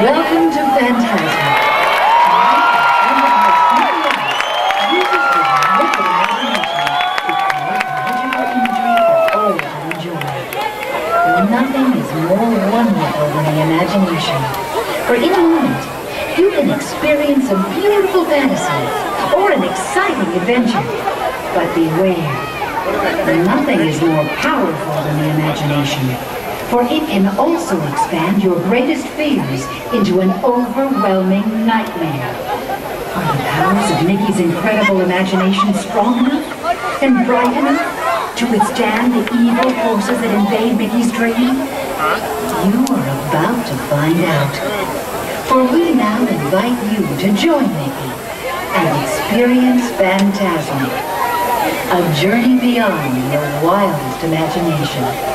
Welcome to Phantasm. Uses his wicked imagination to create magical imagery for all to enjoy. Nothing is more wonderful than the imagination. For in a moment, you can experience a beautiful fantasy or an exciting adventure. But beware, nothing is more powerful than the imagination. For it can also expand your greatest fears into an overwhelming nightmare. Are the powers of Mickey's incredible imagination strong enough and bright enough to withstand the evil forces that invade Mickey's dream? You are about to find out. For we now invite you to join Mickey and experience Phantasm, a journey beyond your wildest imagination.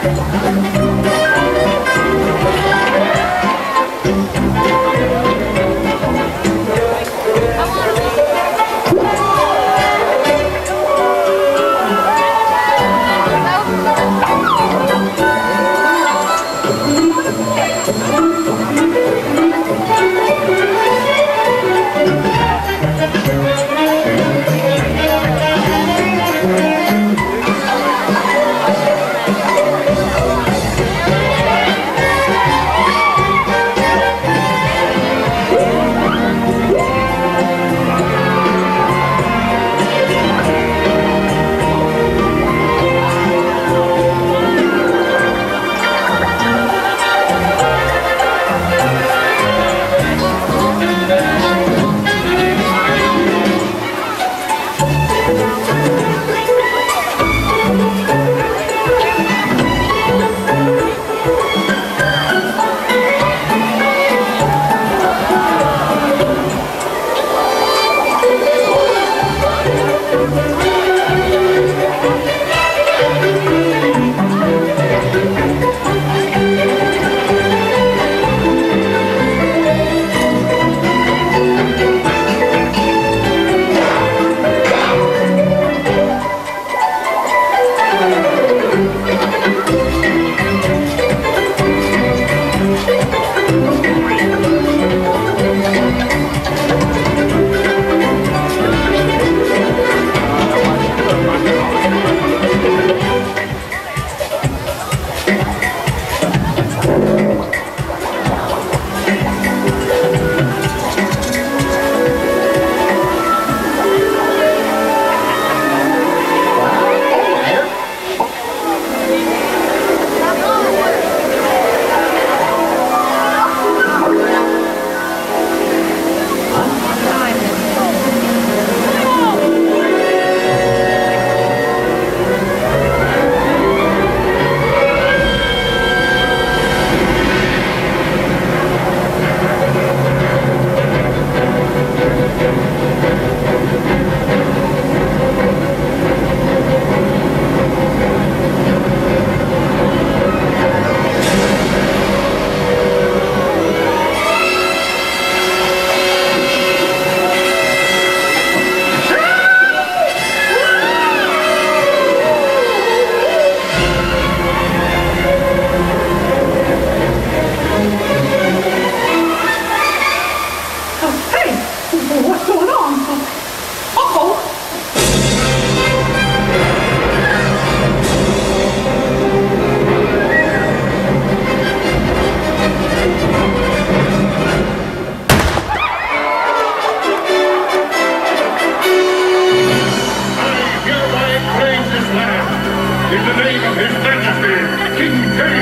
In the name of His Majesty, King James!